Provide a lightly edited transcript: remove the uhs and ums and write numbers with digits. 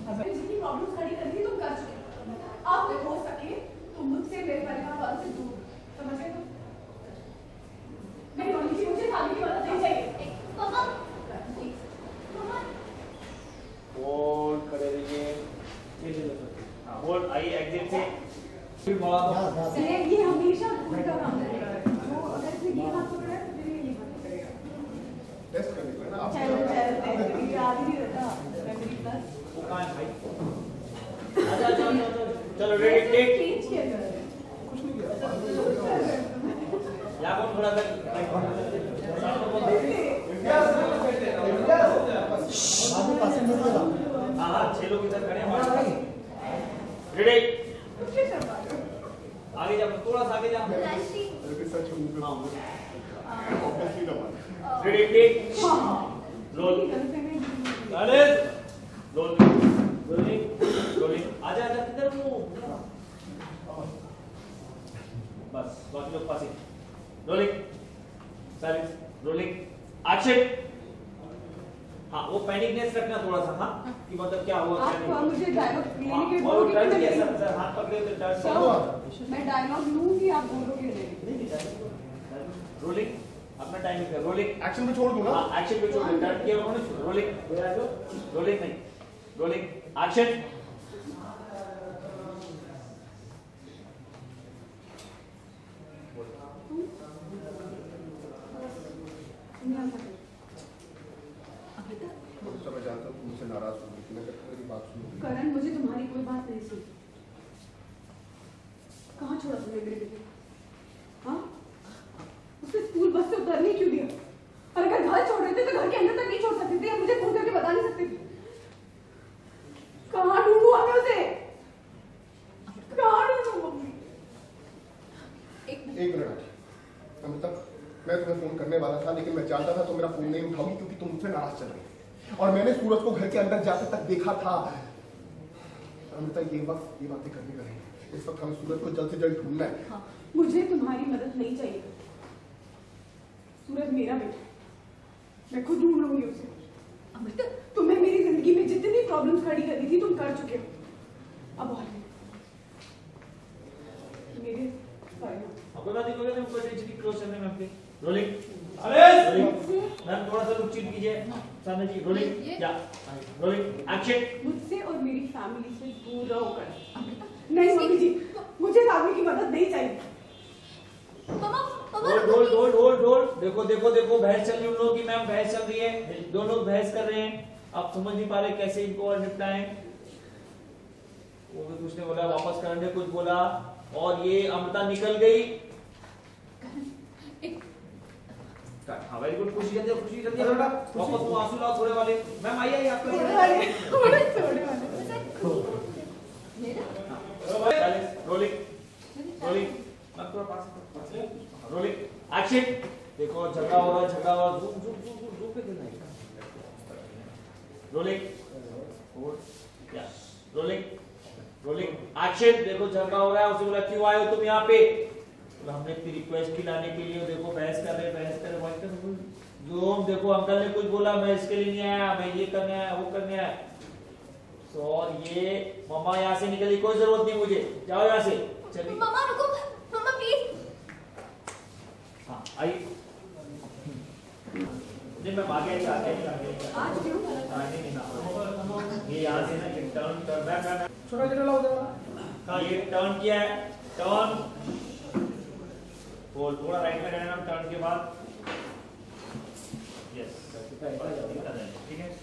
जितनी प्रॉब्लम्स खड़ी करनी तुम कर चुके, अब हो सके तो मुझसे मेरे परिवार वालों से दूर, समझ गए तुम? नहीं रोनी जी, मुझे शादी की मदद नहीं चाहिए। पापा बोल खड़े रहिए। हाँ बोल, आइए एग्जिट से फिर मोड़ा दो। ये हमेशा उल्टा काम करेगा, जो अगर इसने ये हाथ पकड़ा है तो फिर ये हाथ पकड़ेगा। टेस्ट करने को है ना आप। चल याद ही नहीं रहता मेमोरी प्लस। वो कहाँ है भाई? आजा आजा चलो रेडी टेक। चेंज किया जा रहा है। कुछ नहीं किया। यहाँ को थोड़ा सा हाँ 6 लोग इधर खड़े हैं। रेडी आगे जाओ, थोड़ा सा आगे जाओ। सच हाँ ऑब्वियसली दबा। रेडी टेक रोल रोलिंग आजा आजा किधर वो बस बाकी लोग पास ही रोलिंग साइलेंस रोलिंग एक्शन। हाँ वो पैनिकनेस रखना थोड़ा सा हाँ कि मतलब क्या हुआ क्या नहीं। आप मुझे डायलॉग लेने के और टर्न बोलोगे किया कि सर हाथ पकड़े तो टर्न मैं डायलॉग लूंगी, आप बोलोगे नहीं। रोलिंग अपना टाइमिंग है। रोलिंग एक्शन पे छोड़ दूं ना। हाँ एक्शन पे छोड़ दे। टर्न किया उन्होंने रोलिंग रोलिंग नहीं रोलिंग एक्शन। मैं जानता हूँ तुम मुझसे नाराज हो, लेकिन अगर मेरी बात सुनो। करण मुझे तुम्हारी कोई बात नहीं सुनी। कहाँ छोड़ा तुमने मेरे बेटे? हाँ उसे स्कूल बस से उतरने क्यों दिया? और अगर घर छोड़ रहे थे तो घर के अंदर तक नहीं छोड़ सकते थे या मुझे फोन करके बता नहीं सकते थे? कहाँ ढूंढूं मैं उसे? कहाँ ढूंढूं मम्मी? एक मिनट अमिता, मैं तुम्हें फोन करने वाला था लेकिन मैं जानता था तुम मेरा फोन नहीं उठाओगी क्योंकि तुम मुझसे नाराज चल रही थी और मैंने सूरज को घर के अंदर जाते तक देखा था। अमिता ये बातें करने का नहीं, इस वक्त हमें सूरज को जल्द से जल्द ढूंढना है। हाँ, मुझे तुम्हारी मदद नहीं चाहिए। सूरज मेरा बेटा है, मैं खुद ढूंढ लूंगी उसे। अमिता तुम्हें मेरी जिंदगी में जितनी प्रॉब्लम्स खड़ी करनी थी तुम कर चुके हो, अब और मेरे आपको बात देखोगे तो ऊपर से चिट क्लोज करने में अपने रोलिंग अरे मैम थोड़ा सा लुक चीट कीजिए सामने जी। रोलिंग या रोलिंग एक्शन। मुझसे और मेरी फैमिली से दूर रहो कर। नहीं मम्मी जी, मुझे इस आदमी की मदद नहीं चाहिए। होल्ड देखो देखो देखो बहस चल रही है उन लोगों की। मैम बहस चल रही है, दोनों लोग बहस कर रहे हैं। आप समझ नहीं पा रहे कैसे इनको और निपटाएं। वो भी कुछ ने बोला, वापस करण ने कुछ बोला और ये अमृता निकल गई। हाँ वेरी गुड, खुशी जल्दी वापस वो आंसू लाओ थोड़े वाले। मैम आइए आपके रोलिंग रोलिंग मैम थोड़ा पास रोलिंग एक्शन। देखो झगड़ा हो रहा है जूम पे देना है। Rolling rolling action. देखो झगड़ा हो रहा है, उसे बोला क्यों आए हो तुम यहाँ पे? हमने इतनी रिक्वेस्ट की लाने के लिए, देखो बहस कर रहे जो देखो अंकल ने कुछ बोला, मैं इसके लिए नहीं आया, मैं ये करने आया वो करने आया। तो और ये मम्मा यहाँ से निकली, कोई जरूरत नहीं मुझे, जाओ यहाँ से चलिए। मम्मा रुको, मम्मा प्लीज। हाँ आइए नहीं मैं आगे आज क्यों? ये यहाँ से ना टर्न छोटा छोटा लाओ जरा। हाँ ये टर्न किया है, टर्न बोल थोड़ा राइट में रहना टर्न के बाद। यस ठीक है।